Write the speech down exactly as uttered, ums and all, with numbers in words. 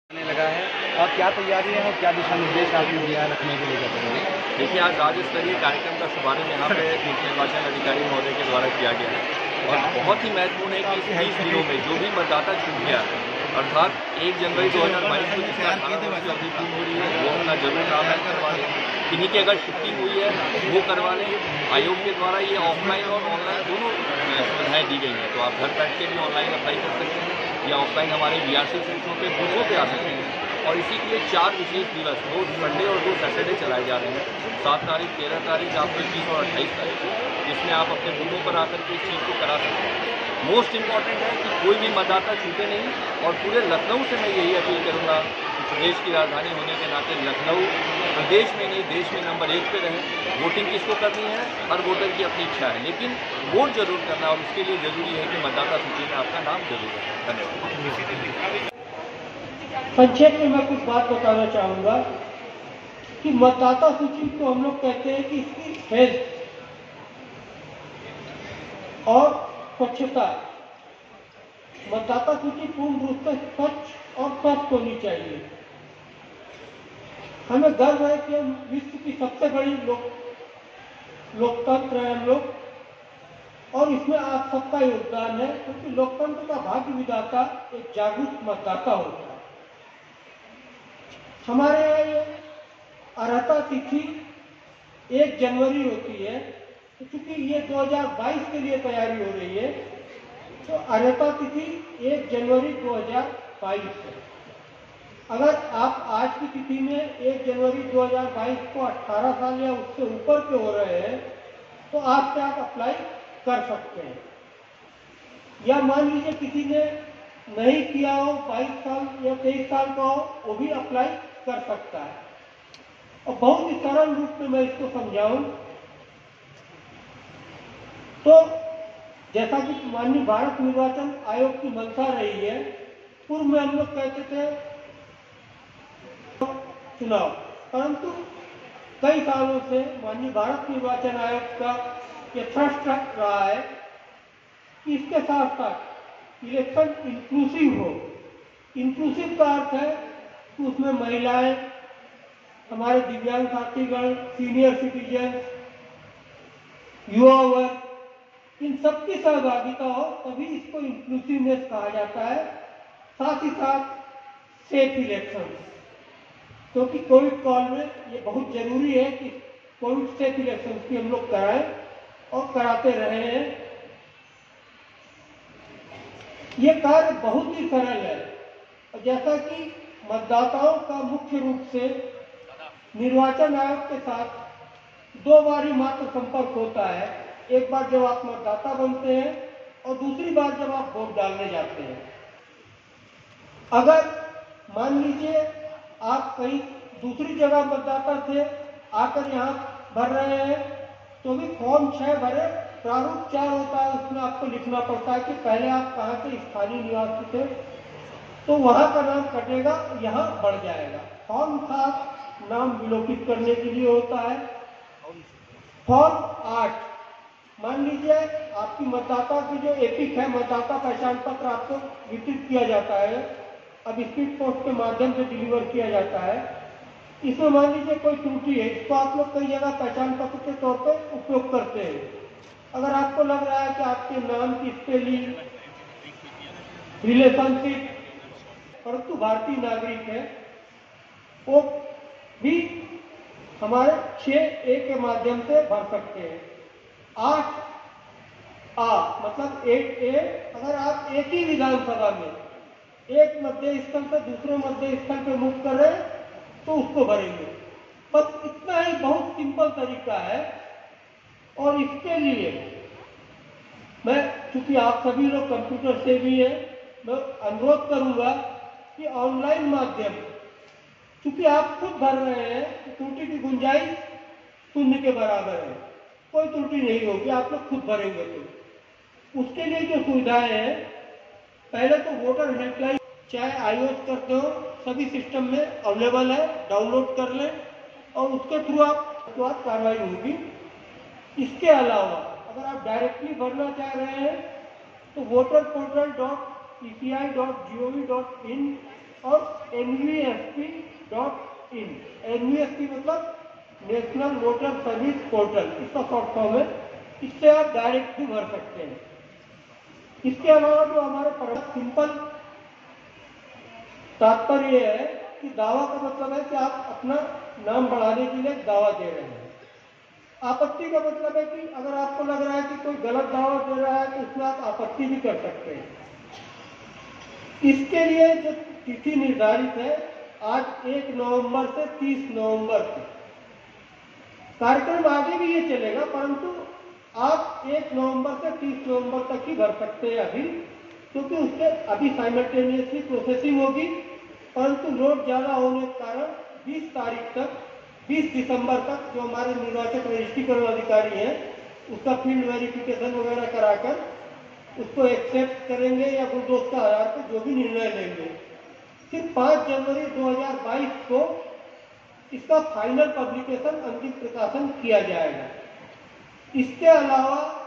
आने लगा है और क्या तैयारी है और क्या दिशा निर्देश आपने दिया रखने के लिए करेंगे? देखिए, आज राज्य स्तरीय कार्यक्रम का शुभारंभ यहाँ पे मुख्य निर्वाचन अधिकारी महोदय के द्वारा किया गया है और बहुत ही महत्वपूर्ण है कि तीस दिनों में जो भी मतदाता चुन गया है, अर्थात एक जनवरी दो हज़ार बाईस को जिसका अठारह वर्ष की अवधि पूर्ण हो रही है, वो अपना जरूर नाम करवा लें। किन्हीं की अगर छुट्टी हुई है वो करवा लें। आयोग के द्वारा ये ऑफलाइन और ऑनलाइन दोनों सुविधाएं दी गई हैं, तो आप घर बैठ के भी ऑनलाइन अप्लाई कर सकते हैं या ऑफलाइन हमारे बी आर सी सेंटरों पर बूथों पर आ सकते हैं। और इसी के लिए चार विशेष दिवस, दो संडे और दो सैटरडे चलाए जा रहे हैं, सात तारीख, तेरह तारीख, आपको इक्कीस और अट्ठाईस तारीख को, जिसमें आप अपने बूथों पर आकर के इस चीज़ को करा सकते हैं। मोस्ट इम्पॉर्टेंट है कि कोई भी मतदाता छूटे नहीं। और पूरे लखनऊ से मैं यही अपील करूँगा कि प्रदेश की राजधानी होने के नाते लखनऊ प्रदेश में नहीं देश में नंबर एक पे रहे। वोटिंग किसको करनी है, हर वोटर की अपनी इच्छा है, लेकिन वोट जरूर करना और उसके लिए जरूरी है कि मतदाता सूची में आपका नाम जरूर है। धन्यवाद। संक्षेप में मैं कुछ बात बताना चाहूँगा कि मतदाता सूची को हम लोग कहते हैं कि इसकी हेल्थ और स्वच्छता, मतदाता सूची पूर्ण रूप से स्वच्छ और स्वस्थ होनी चाहिए। हमें गर्व है कि हम विश्व की सबसे बड़ी लोक लोकतंत्र है हम लोग, और इसमें आप सबका योगदान है, क्योंकि लोकतंत्र का भाग्य विधाता एक जागरूक मतदाता होता है। हमारे यहाँ ये अर्हता तिथि एक जनवरी होती है, तो चूंकि ये दो हज़ार बाईस के लिए तैयारी हो रही है, तो अर्हता तिथि एक जनवरी दो हज़ार बाईस है। अगर आप आज की तिथि में एक जनवरी दो हज़ार बाईस को अठारह साल या उससे ऊपर के हो रहे हैं, तो आप क्या अप्लाई कर सकते हैं। या मान लीजिए किसी ने नहीं किया हो, बाईस साल या तेईस साल का हो, वो भी अप्लाई कर सकता है। और बहुत ही सरल रूप में मैं इसको समझाऊं तो जैसा कि माननीय भारत निर्वाचन आयोग की मंशा रही है, पूर्व में हम लोग कहते थे चुनाव, परंतु कई सालों से माननीय भारत निर्वाचन आयोग का यह थ्रस्ट रहा है कि इसके साथ साथ इलेक्शन इंक्लूसिव हो। इंक्लूसिव का अर्थ है कि उसमें महिलाएं, हमारे दिव्यांग साथीगण, सीनियर सिटीजन, युवा वर्ग, इन सबकी सहभागिता हो, तभी इसको इंक्लूसिवनेस कहा जाता है। साथ ही साथ सेफ इलेक्शन, क्योंकि कोविड काल में ये बहुत जरूरी है कि कोविड सेफ इलेक्शन की हम लोग कराएं और कराते रहे हैं। ये कार्य बहुत ही सरल है, और जैसा कि मतदाताओं का मुख्य रूप से निर्वाचन आयोग के साथ दो बार ही मात्र संपर्क होता है। एक बार जब आप मतदाता बनते हैं और दूसरी बार जब आप वोट डालने जाते हैं। अगर मान लीजिए आप कहीं दूसरी जगह मतदाता थे, आकर यहाँ भर रहे हैं, तो भी फॉर्म छह भरे, प्रारूप चार होता है, उसमें आपको लिखना पड़ता है कि पहले आप कहाँ के स्थानीय निवासी थे, तो वहां का नाम कटेगा, यहाँ बढ़ जाएगा। फॉर्म सात नाम विलोपित करने के लिए होता है। फॉर्म आठ, मान लीजिए आपकी मतदाता की जो एपिक है, मतदाता पहचान पत्र आपको वितरित किया जाता है, अब स्पीड पोस्ट के माध्यम से डिलीवर किया जाता है। इसमें मान लीजिए कोई त्रुटि है, इसको आप लोग कई जगह पहचान पत्र के तौर पर उपयोग करते हैं। अगर आपको लग रहा है कि आपके नाम की स्पेलिंग, रिलेशनशिप, परंतु भारतीय नागरिक है, वो भी हमारे छह ए के माध्यम से भर सकते हैं। आठ आ मतलब एट ए, अगर आप एक ही विधानसभा में एक मध्य स्थल से दूसरे मध्य स्थल पे मूव कर रहे हैं तो उसको भरेंगे। बस इतना ही बहुत सिंपल तरीका है। और इसके लिए मैं, चूंकि आप सभी लोग कंप्यूटर से भी हैं, मैं अनुरोध करूंगा कि ऑनलाइन माध्यम, चूंकि आप खुद भर रहे हैं, त्रुटि की गुंजाइश शून्य के बराबर है, कोई त्रुटि नहीं होगी, आप लोग खुद भरेंगे तो। उसके लिए जो सुविधाएं हैं, पहले तो वोटर हेल्पलाइन, चाहे आईओएस करते हो, सभी सिस्टम में अवेलेबल है, डाउनलोड कर लें और उसके थ्रू आप कार्रवाई होगी। इसके अलावा अगर आप डायरेक्टली भरना चाह रहे हैं तो voter portal dot E C I dot G O V dot in और N V S P dot in. N V S P मतलब नेशनल वोटर सर्विस पोर्टल, इसका शॉर्ट फॉर्म है। इससे आप डायरेक्ट भी भर सकते हैं। इसके अलावा जो हमारे पर सिंपल तात्पर्य है कि दावा का मतलब है कि आप अपना नाम बढ़ाने के लिए दावा दे रहे हैं। आपत्ति का मतलब है कि अगर आपको लग रहा है कि कोई गलत दावा दे रहा है तो उसमें आप आपत्ति भी कर सकते हैं। इसके लिए जो तिथि निर्धारित है आज एक नवंबर से तीस नवंबर तक, कार्यक्रम आगे भी ये चलेगा, परंतु आप एक नवंबर से तीस नवंबर तक ही भर सकते हैं अभी, क्योंकि उससे अभी साइमल्टेनियसली प्रोसेसिंग होगी। परंतु लोड ज्यादा होने के कारण बीस तारीख तक, बीस दिसंबर तक जो हमारे निर्वाचक रजिस्ट्रीकरण अधिकारी हैं उसका फील्ड वेरिफिकेशन वगैरह कराकर उसको एक्सेप्ट करेंगे या बुलडोज का आधार पर जो भी निर्णय लेंगे। फिर पाँच जनवरी दो हज़ार बाईस को इसका फाइनल पब्लिकेशन, अंतिम प्रकाशन किया जाएगा। इसके अलावा